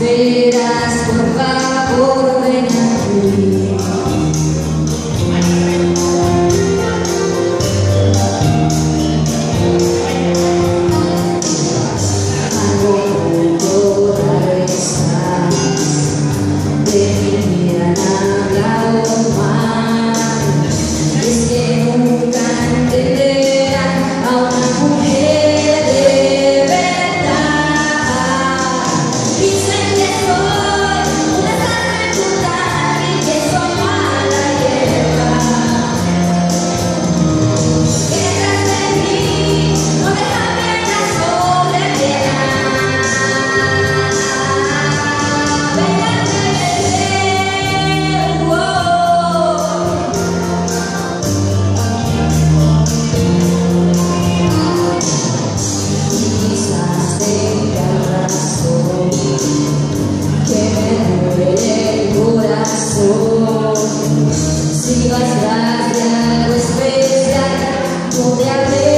esperas, por favor, ven aquí. Algo oculto estás, de mi vida nada o más. Es que nunca entenderán a una mujer de verdad. Dicen que soy una sangre brutal y que soy mala hierba. Detrás de mí no dejan ver la soledad. Vengan de quizás tenga razón, que me duele el corazón. Si vas a algo especial, no te hablé.